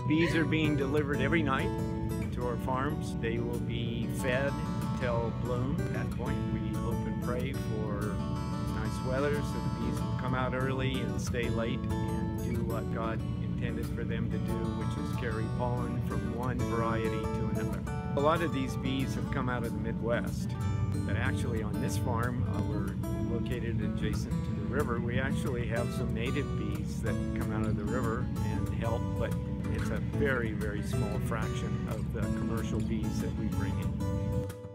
bees are being delivered every night to our farms. They will be fed till bloom. At that point, we hope and pray for nice weather so the bees will come out early and stay late and do what God intended for them to do, which is carry pollen from one variety to another. A lot of these bees have come out of the Midwest, but actually on this farm, we're located adjacent to the river. We actually have some native bees that come out of the river and help, but it's a very, very small fraction of the commercial bees that we bring in.